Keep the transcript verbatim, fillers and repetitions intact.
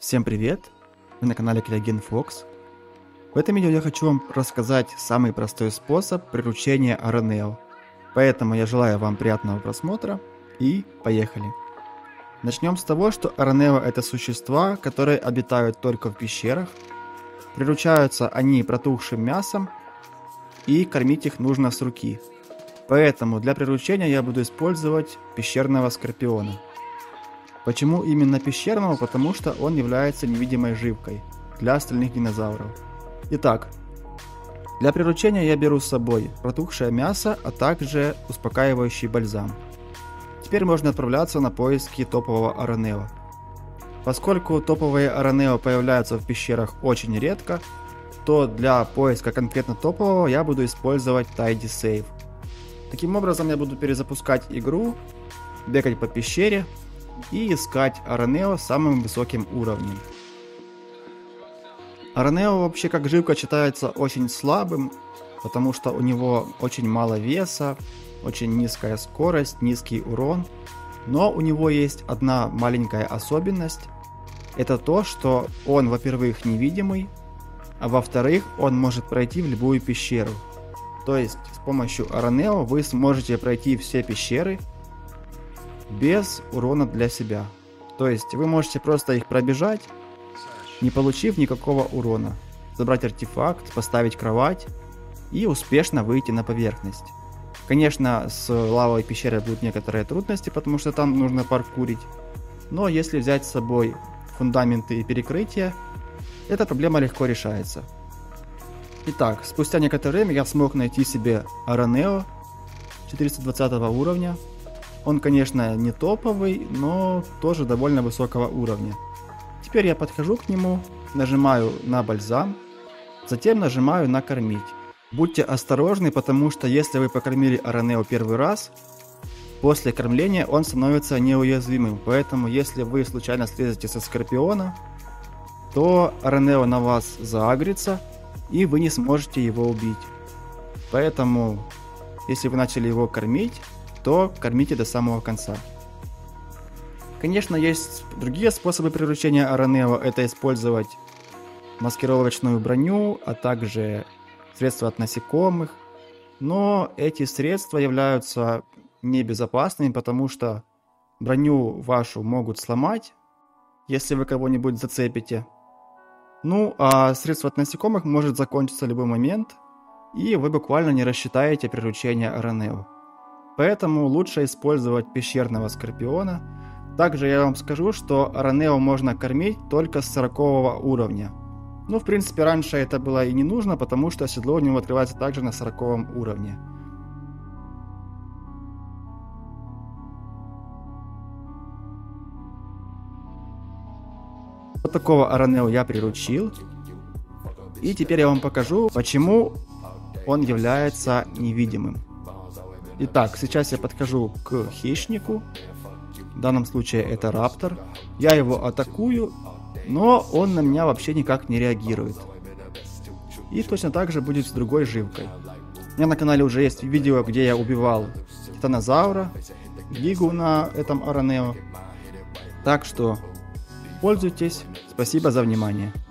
Всем привет! Вы на канале Криоген Фокс. В этом видео я хочу вам рассказать самый простой способ приручения Аранео. Поэтому я желаю вам приятного просмотра и поехали! Начнем с того, что Аранео — это существа, которые обитают только в пещерах. Приручаются они протухшим мясом, и кормить их нужно с руки. Поэтому для приручения я буду использовать пещерного скорпиона. Почему именно пещерного? Потому что он является невидимой живкой для остальных динозавров. Итак, для приручения я беру с собой протухшее мясо, а также успокаивающий бальзам. Теперь можно отправляться на поиски топового Аранео. Поскольку топовые Аранео появляются в пещерах очень редко, то для поиска конкретно топового я буду использовать Tidy Save. Таким образом я буду перезапускать игру, бегать по пещере и искать Аранео с самым высоким уровнем. Аранео вообще как живка считается очень слабым, потому что у него очень мало веса, очень низкая скорость, низкий урон. Но у него есть одна маленькая особенность. Это то, что он, во-первых, невидимый, а во-вторых, он может пройти в любую пещеру. То есть с помощью Аранео вы сможете пройти все пещеры без урона для себя. То есть вы можете просто их пробежать, не получив никакого урона. Забрать артефакт, поставить кровать и успешно выйти на поверхность. Конечно, с лавовой пещерой будут некоторые трудности, потому что там нужно паркурить. Но если взять с собой фундаменты и перекрытия, эта проблема легко решается. Итак, спустя некоторое время я смог найти себе Аранео четыреста двадцатого уровня. Он, конечно, не топовый, но тоже довольно высокого уровня. Теперь я подхожу к нему, нажимаю на бальзам, затем нажимаю на кормить. Будьте осторожны, потому что если вы покормили Аранео первый раз, после кормления он становится неуязвимым. Поэтому если вы случайно слезете со скорпиона, то Аранео на вас заагрится, и вы не сможете его убить. Поэтому, если вы начали его кормить, то кормите до самого конца. Конечно, есть другие способы приручения Аранео. Это использовать маскировочную броню, а также средства от насекомых. Но эти средства являются небезопасными, потому что броню вашу могут сломать, если вы кого-нибудь зацепите. Ну, а средство от насекомых может закончиться в любой момент, и вы буквально не рассчитаете приручение Аранео. Поэтому лучше использовать пещерного скорпиона. Также я вам скажу, что Аранео можно кормить только с сорокового уровня. Ну, в принципе, раньше это было и не нужно, потому что седло у него открывается также на сороковом уровне. Вот такого Аранео я приручил. И теперь я вам покажу, почему он является невидимым. Итак, сейчас я подхожу к хищнику. В данном случае это раптор. Я его атакую, но он на меня вообще никак не реагирует. И точно так же будет с другой живкой. У меня на канале уже есть видео, где я убивал титанозавра, гигу на этом Аранео. Так что пользуйтесь. Спасибо за внимание.